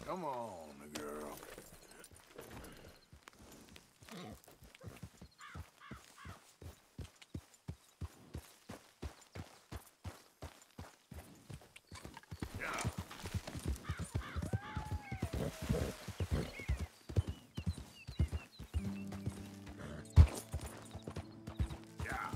Come on, girl. Yeah. Yeah.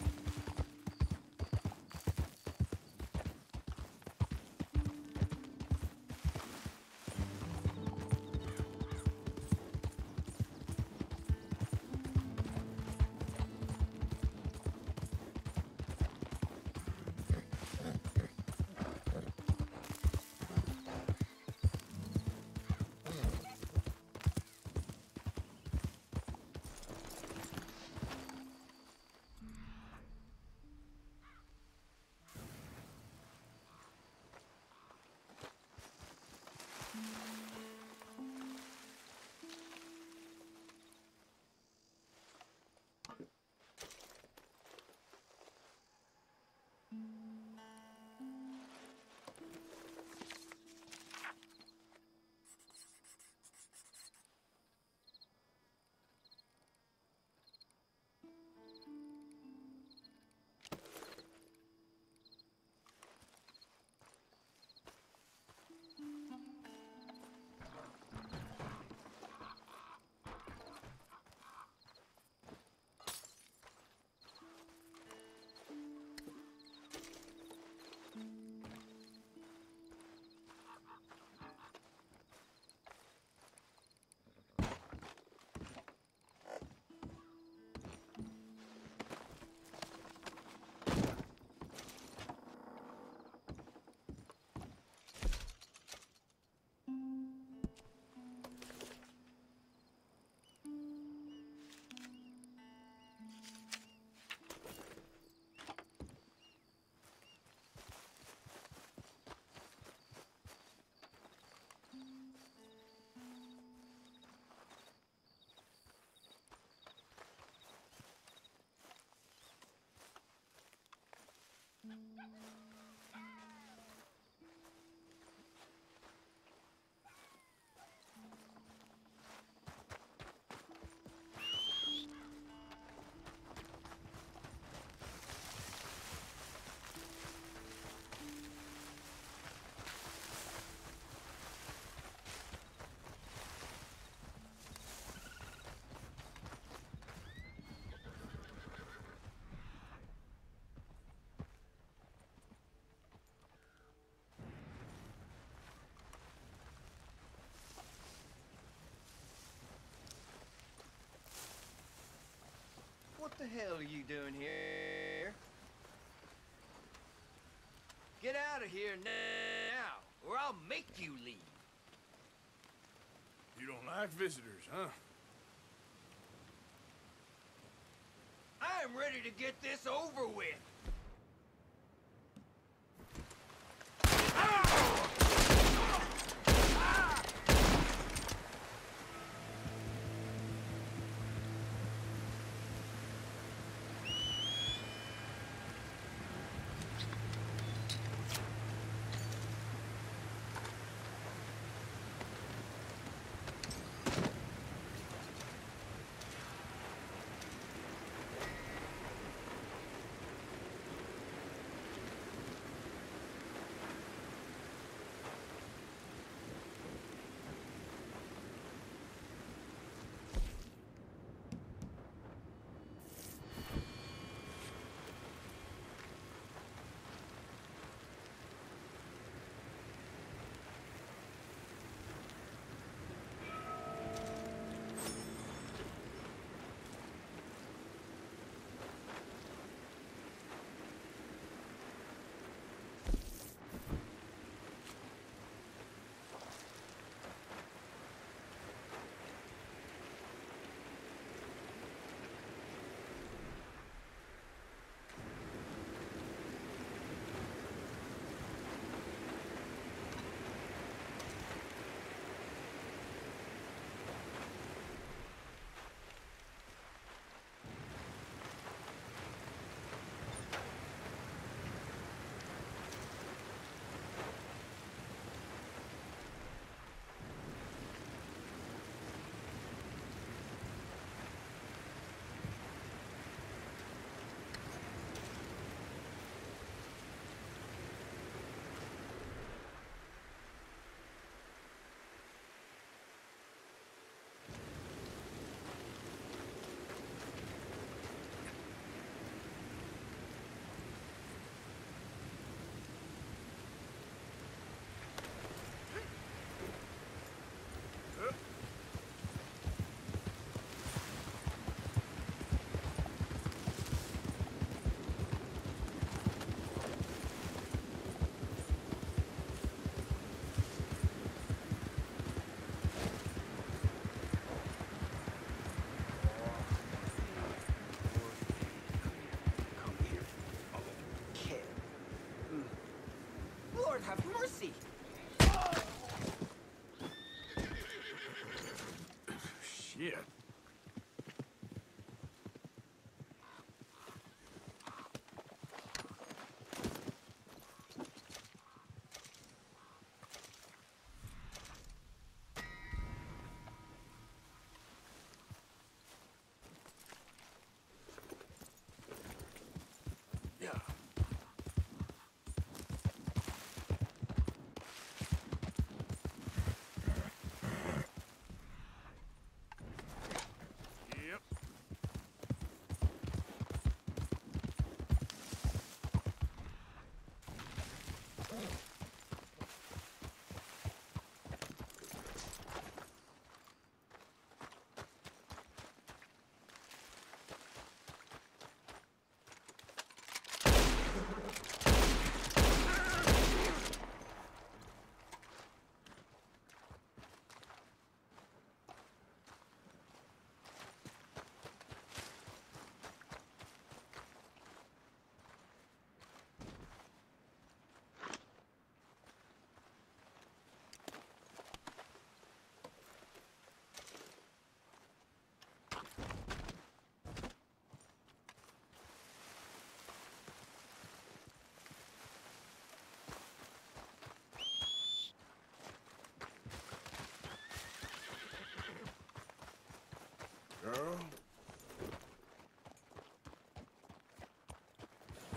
What the hell are you doing here? Get out of here now, or I'll make you leave. You don't like visitors, huh? I'm ready to get this over with.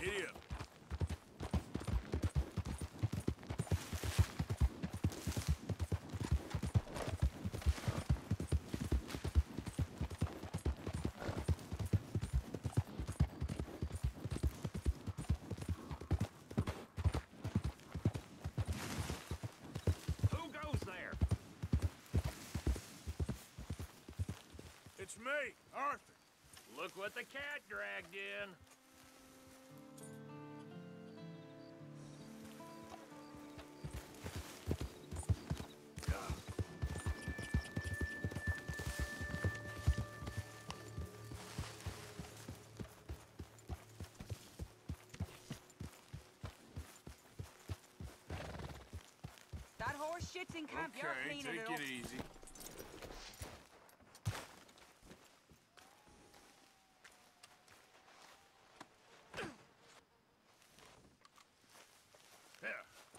Giddy up. Who goes there? It's me, Arthur. Look what the cat dragged in. That horse shits in camp. You're Okay, cleaning take it up. it easy. Yeah.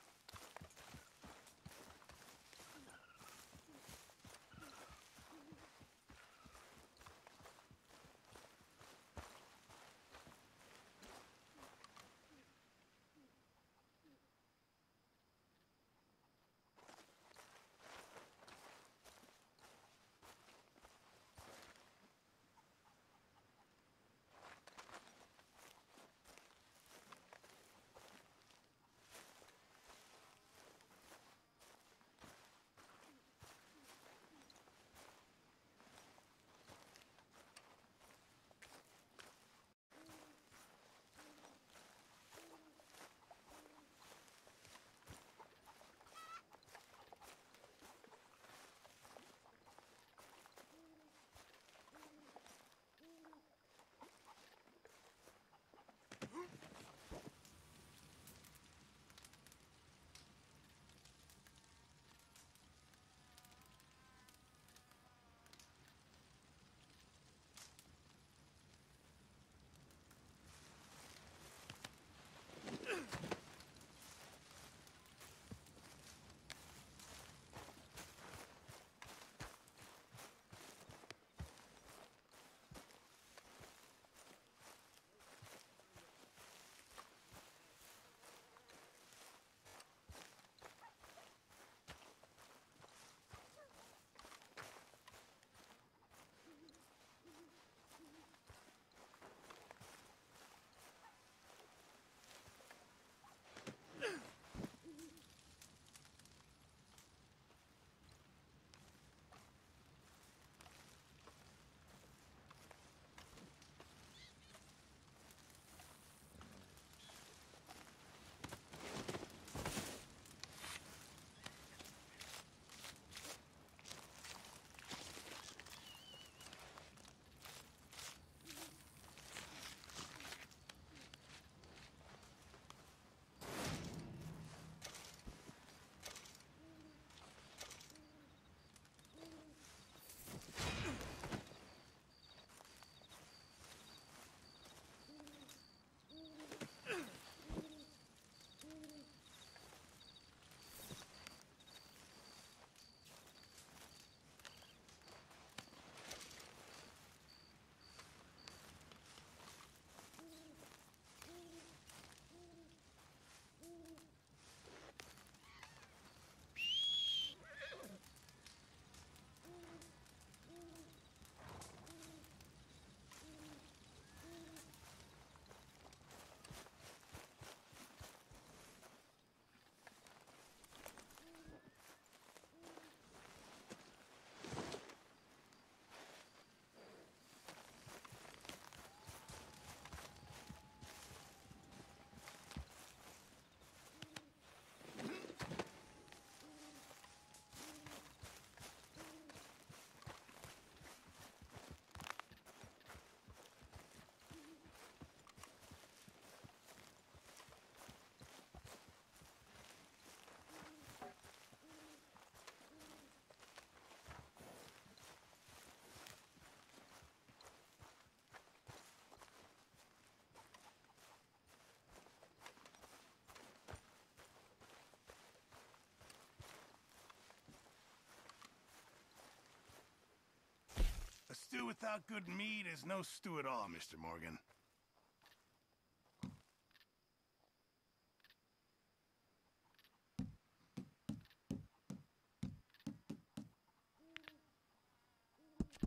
A stew without good meat is no stew at all, Mr. Morgan.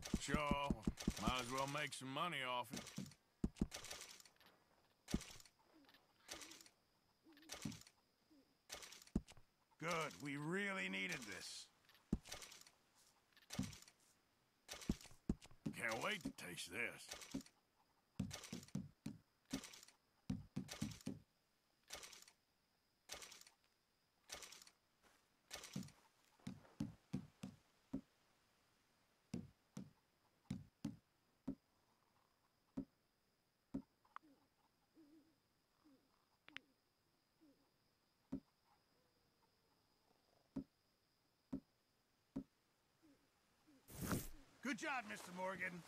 Sure. Might as well make some money off it. Good. We really needed this. Can't wait to taste this. Good job, Mr. Morgan.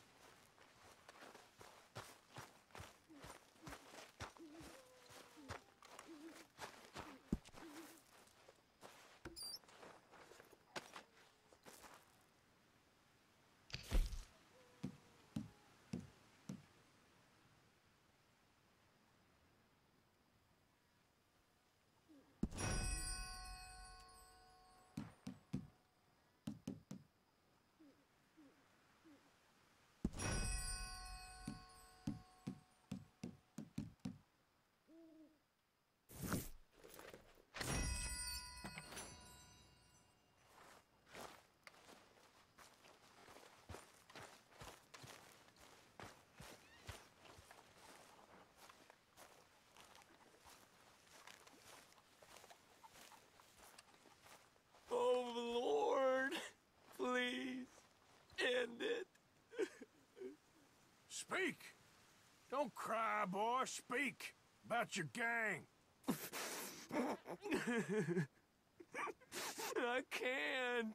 Oh, Lord. Please. End it. Speak! Don't cry, boy. Speak about your gang. I can't.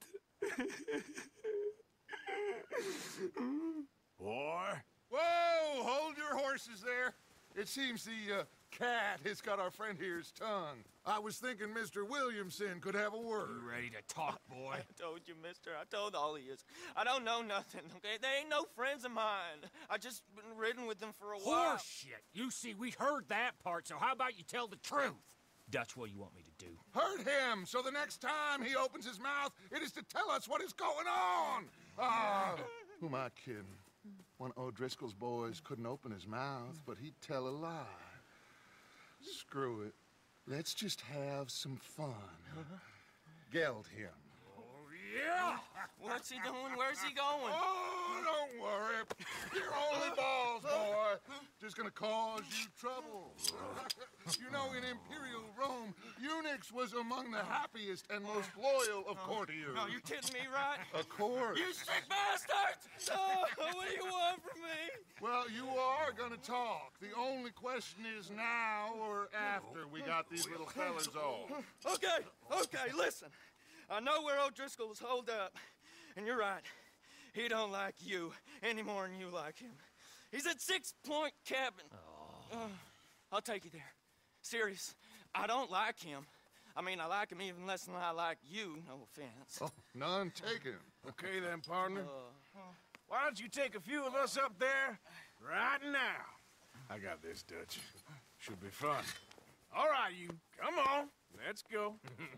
Boy. Whoa! Hold your horses there. It seems the cat has got our friend here's tongue. I was thinking Mr. Williamson could have a word. You ready to talk, boy? I told you, mister. I told all of you. I don't know nothing, okay? They ain't no friends of mine. I just been ridden with them for a while. Horseshit. You see, we heard that part, so how about you tell the truth? That's what you want me to do. Hurt him, so the next time he opens his mouth, it is to tell us what is going on. Who am I kidding? One of O'Driscoll's boys couldn't open his mouth, but he'd tell a lie. Screw it. Let's just have some fun. Geld him. Yeah! What's he doing? Where's he going? Oh, don't worry. You're only balls, boy. Just gonna cause you trouble. You know, in Imperial Rome, eunuchs was among the happiest and most loyal of courtiers. No, you kidding me, right? Of course. You sick bastards! Oh, what do you want from me? Well, you are gonna talk. The only question is now or after we got these little fellas off. Okay, listen. I know where O'Driscoll's holed up, and you're right. He don't like you any more than you like him. He's at 6 Point Cabin. I'll take you there. Serious, I don't like him. I mean, I like him even less than I like you, no offense. Oh, none taken. Okay then, partner. Why don't you take a few of us up there right now? I got this, Dutch. Should be fun. All right, you. Come on. Let's go.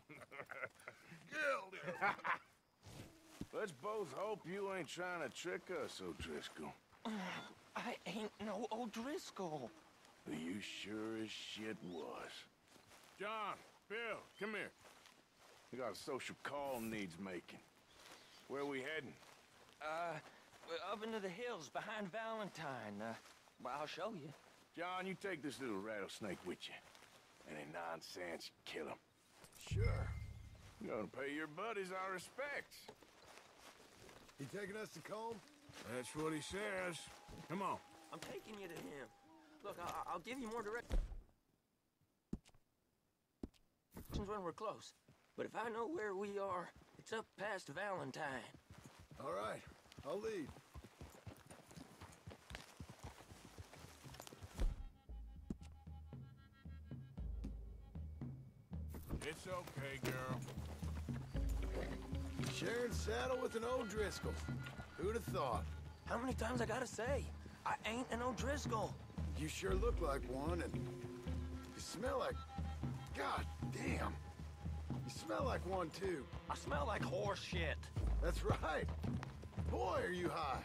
Geld. Let's both hope you ain't trying to trick us, O'Driscoll. I ain't no O'Driscoll. You sure as shit was. John, Bill, come here. We got a social call needs making. Where we heading? We're up into the hills behind Valentine. Well, I'll show you. John, you take this little rattlesnake with you. Any nonsense, kill him. Sure. You're gonna pay your buddies our respects. He taking us to Combe? That's what he says. Come on. I'm taking you to him. Look, I'll give you more directions when we're close. But if I know where we are, it's up past Valentine. All right, I'll lead. It's okay, girl. Sharing saddle with an O'Driscoll. Who'd have thought? How many times I gotta say? I ain't an O'Driscoll. You sure look like one, and you smell like... God damn. You smell like one, too. I smell like horse shit. That's right. Boy, are you high.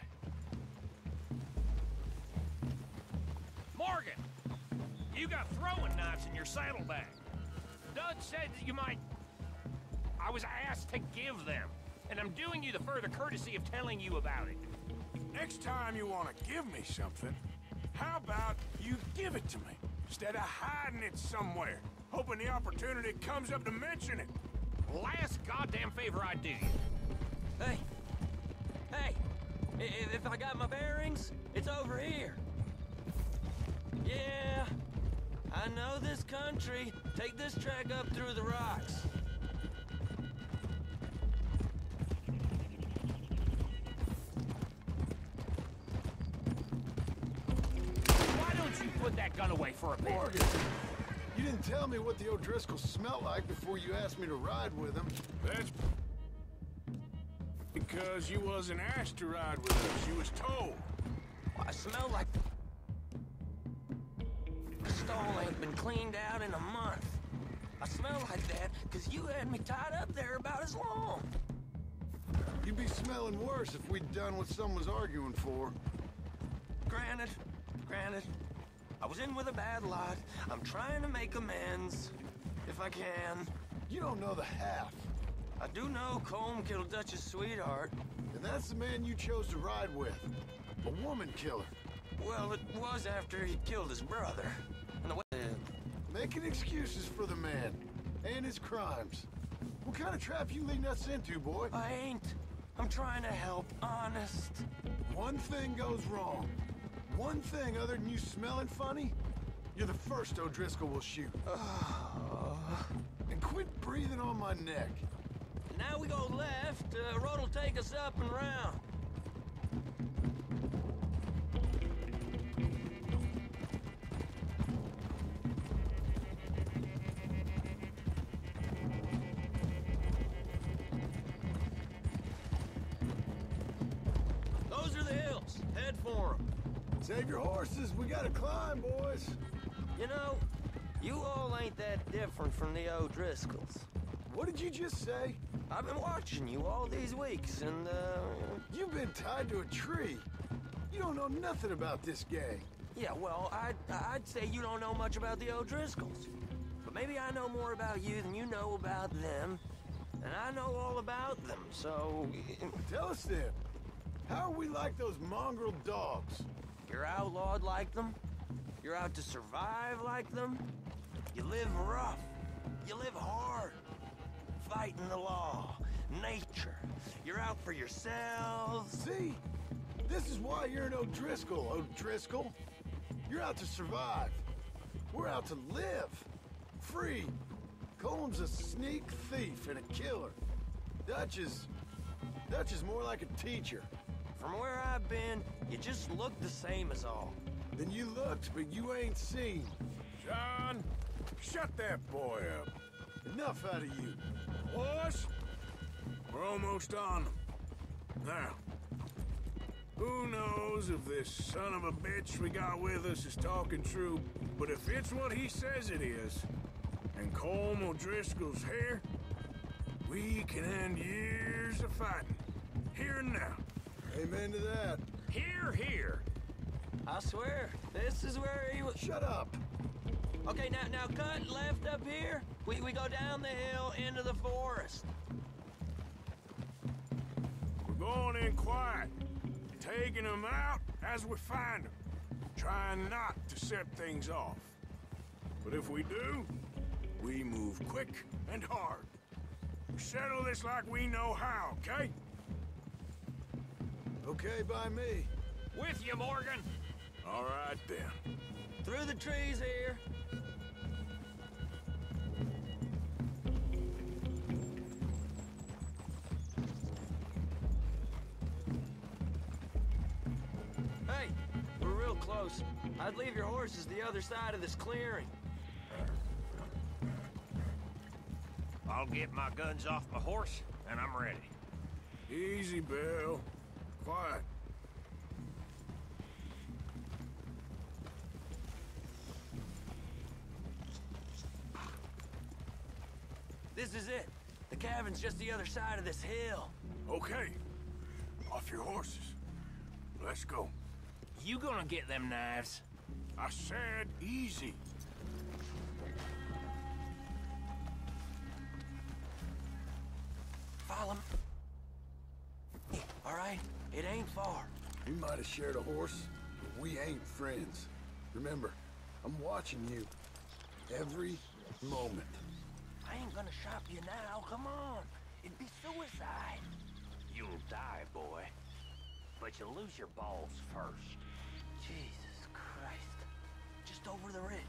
Morgan! You got throwing knives in your saddlebag. Dud said that you might... I was asked to give them, and I'm doing you the further courtesy of telling you about it. Next time you want to give me something, how about you give it to me, instead of hiding it somewhere, hoping the opportunity comes up to mention it? Last goddamn favor I do you. Hey! Hey! If I got my bearings, it's over here. Yeah, I know this country. Take this track up through the rocks. Why don't you put that gun away for a bit? Morgan, you didn't tell me what the O'Driscolls smell like before you asked me to ride with them. That's because you wasn't asked to ride with us. You was told. I smell like... The stall ain't been cleaned out in a month. I smell like that because you had me tied up there about as long. You'd be smelling worse if we'd done what some was arguing for. Granted. I was in with a bad lot. I'm trying to make amends, if I can. You don't know the half. I do know Colm killed Dutch's sweetheart. And that's the man you chose to ride with. A woman killer. Well, it was after he killed his brother. And the way... Making excuses for the man. And his crimes. What kind of trap you leading us into, boy? I ain't. I'm trying to help, honest. One thing goes wrong. One thing other than you smelling funny, you're the first O'Driscoll will shoot. And quit breathing on my neck. Now we go left. Road will take us up and round. Those are the hills. Head for them. Save your horses, we gotta climb, boys. You know, you all ain't that different from the O'Driscolls. What did you just say? I've been watching you all these weeks, and, You've been tied to a tree. You don't know nothing about this gang. yeah, well, I'd say you don't know much about the O'Driscolls. But maybe I know more about you than you know about them. And I know all about them, so... Tell us then, how are we like those mongrel dogs? You're outlawed like them. You're out to survive like them. You live rough. You live hard. Fighting the law, nature. You're out for yourselves. See? This is why you're an O'Driscoll, O'Driscoll. You're out to survive. We're out to live. Free. Colm's a sneak thief and a killer. Dutch is more like a teacher. From where I've been, you just look the same as all. Then you looked, but you ain't seen. John, shut that boy up. Enough out of you. Boys, we're almost on them. Now, who knows if this son of a bitch we got with us is talking true, but if it's what he says it is, and Colm O'Driscoll's here, we can end years of fighting, here and now. Amen to that. Here. I swear, this is where he was... Shut up. Okay, now cut left up here. We go down the hill into the forest. We're going in quiet, taking them out as we find them, trying not to set things off. But if we do, we move quick and hard. We settle this like we know how, okay? Okay by me. With you, Morgan. All right, then. Through the trees here. Hey, we're real close. I'd leave your horses the other side of this clearing. I'll get my guns off my horse, and I'm ready. Easy, Bill. Quiet. This is it. The cabin's just the other side of this hill. Okay. I off your horses. Let's go. You gonna get them knives? I said easy. Follow me. All right? It ain't far. We might have shared a horse, but we ain't friends. Remember, I'm watching you. Every moment. I ain't gonna shop you now. Come on. It'd be suicide. You'll die, boy. But you'll lose your balls first. Jesus Christ. Just over the ridge.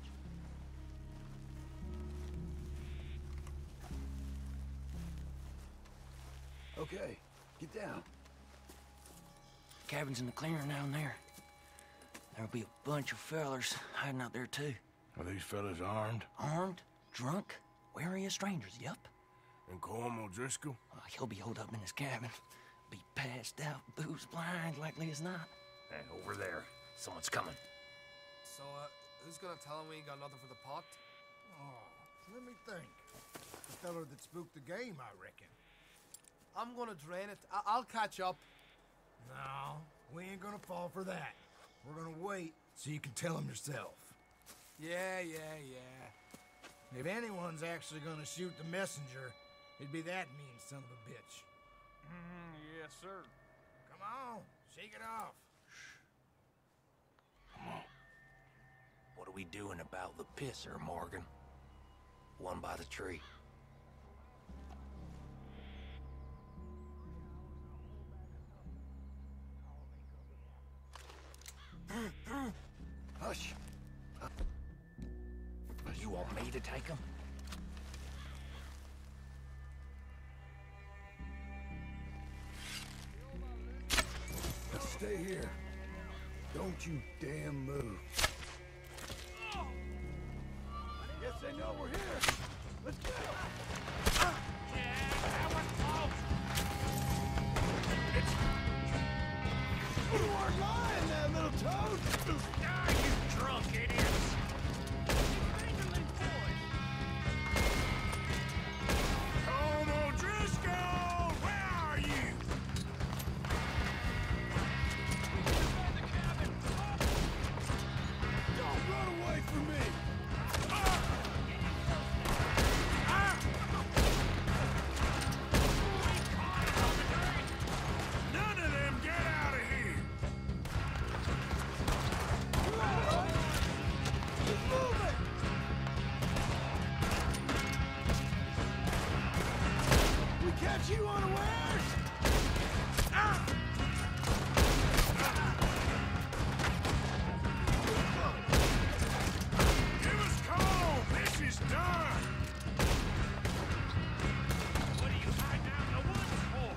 Okay, get down. Cabin's in the clearing down there. There'll be a bunch of fellers hiding out there, too. Are these fellas armed? Armed, drunk, wary of strangers, yup. And Colm O'Driscoll? He'll be holed up in his cabin. Be passed out, booze blind, likely as not. Hey, over there. Someone's coming. So, who's gonna tell him we ain't got nothing for the pot? Oh, let me think. The fella that spooked the game, I reckon. I'm gonna drain it. I'll catch up. No, we ain't gonna fall for that. We're gonna wait so you can tell him yourself. Yeah. If anyone's actually gonna shoot the messenger, it'd be that mean son of a bitch. Yes, sir. Come on, shake it off. What are we doing about the pisser, Morgan? One by the tree. Hush. You want me to take him? Stay here. Don't you damn move. Guess they know we're here. Let's go. You weren't lying there, little toad. Ah, you drunk idiots! Colm O'Driscoll! Where are you? Don't run away from me. None of them get out of here! He's moving. We catch you unawares. Give us Colm! This is done! What are you hiding out in the woods for?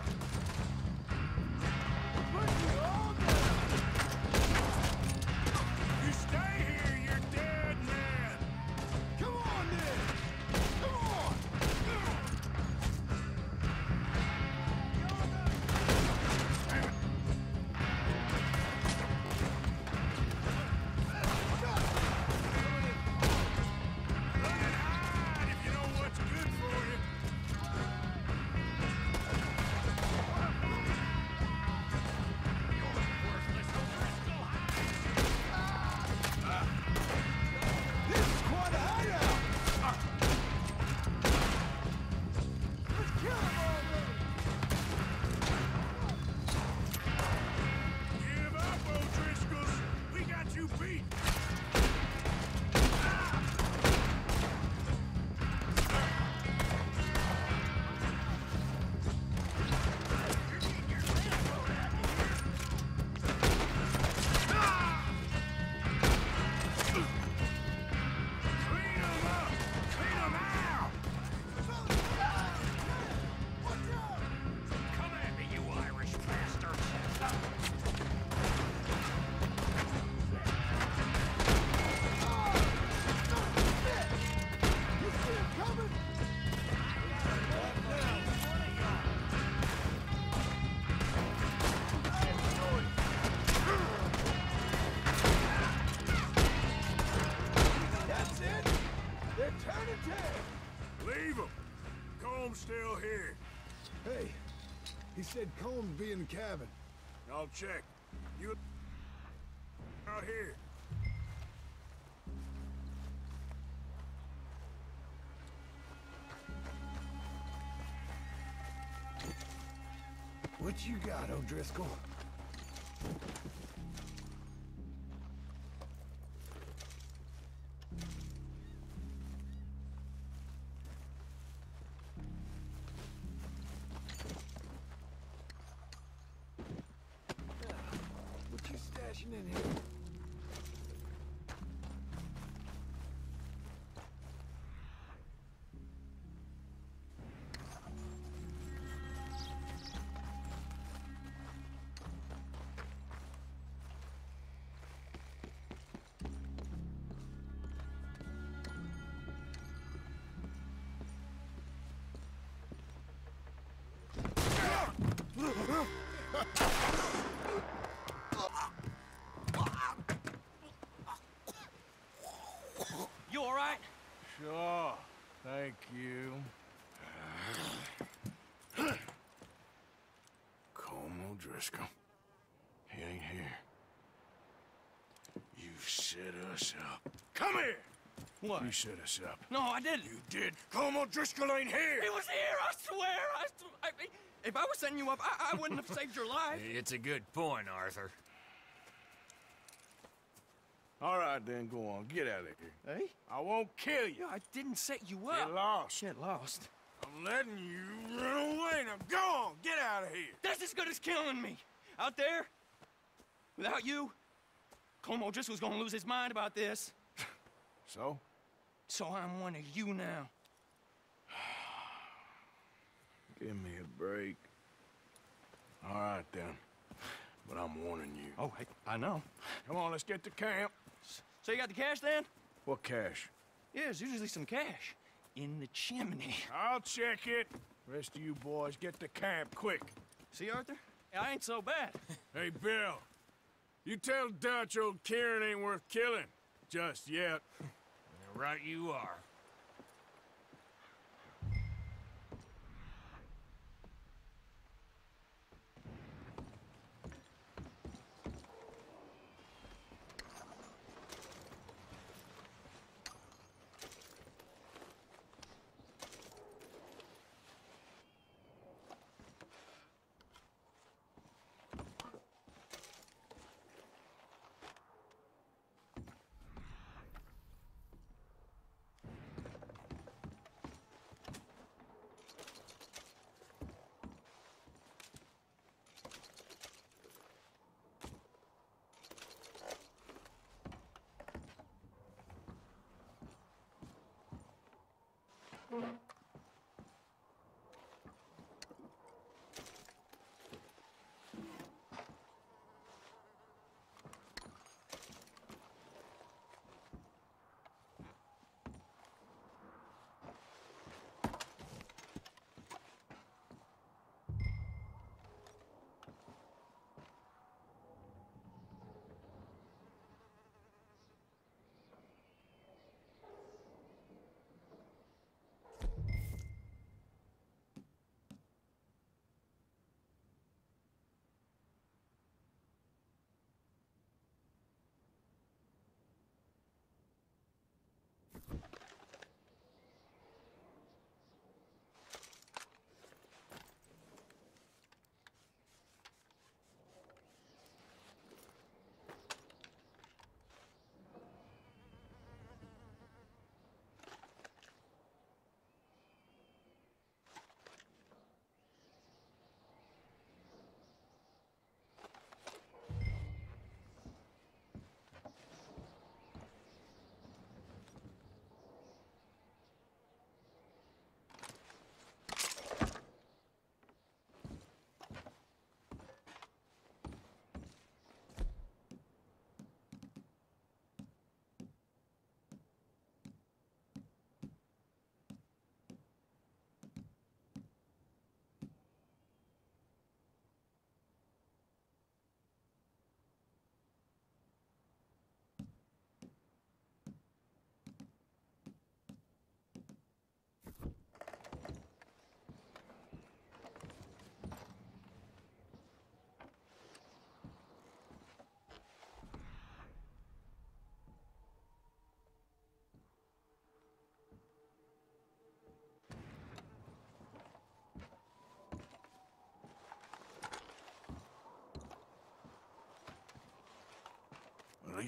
You stay here, you're dead man! Come on, then. Come on. Run and hide if you know what's good for you. This is quite a hideout. Let's kill him already. Give up, O'Driscolls! We got you beat! Clean 'em up! Clean 'em out! Come at me, you Irish bastards! You see him coming? That's it. They're turning tail. Leave 'em! Colm's still here. Hey, he said Colm's be in the cabin. I'll check. You out here. What you got, O'Driscoll? What you stashing in here? You all right? Sure. Thank you. Colm O'Driscoll. He ain't here. You set us up. Come here! What? You set us up. No, I didn't. You did. Colm O'Driscoll ain't here! He was here, I swear! If I was setting you up, I wouldn't have saved your life. It's a good point, Arthur. All right, then, go on. Get out of here. Hey? I won't kill you. Yeah, I didn't set you up. Get lost. Get lost. I'm letting you run away. Now go on. Get out of here. That's as good as killing me. Out there, without you, Colm O'Driscoll's gonna lose his mind about this. So? So I'm one of you now. Give me a break. All right, then. But I'm warning you. Oh, I know. Come on, let's get to camp. So you got the cash then? What cash? Yeah, there's usually some cash in the chimney. I'll check it. Rest of you boys, get to camp quick. See, Arthur? I ain't so bad. Hey, Bill. You tell Dutch old Kieran ain't worth killing. Just yet. Right you are.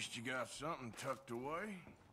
least you got something tucked away.